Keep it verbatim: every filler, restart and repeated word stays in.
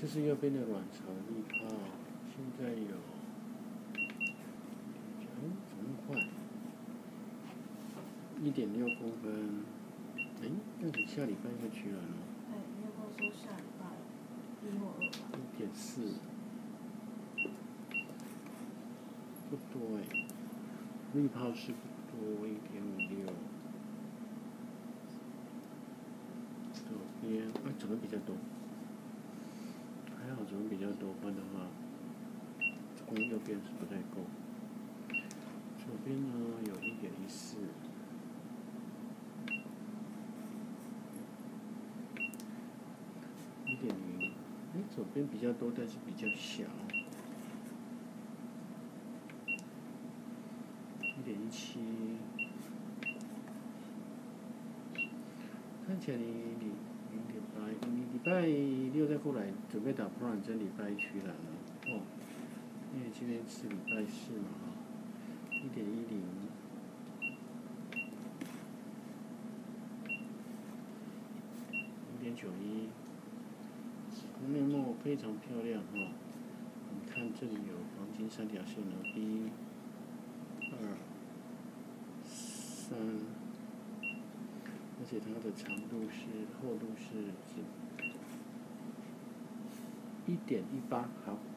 这是右边的卵巢滤泡，现在有，嗯，怎么那么快？一点六公分，哎，那你下礼拜会取卵哦？ 哎，你有跟我说下礼拜一或二吧？ 一点四，不多哎，滤泡是不多，一点五六。左边啊，左边比较多，还好左边比较多，不然的话，光右边是不太够。左边呢有一点一四，一点零，哎，左边比较多，但是比较小，一点一七，看起来你你你礼拜你礼拜六再过来，准备打破卵针，礼拜一取卵了哦，因为今天是礼拜四嘛哈，一点一零。一点九一，子宫面膜非常漂亮哈、哦。你看这里有黄金三条线哦，一、二、三，而且它的长度是厚度是一点一八，好。